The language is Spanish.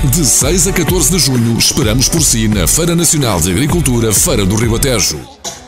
De 6 a 14 de junho, esperamos por si na Feira Nacional de Agricultura Feira do Ribatejo.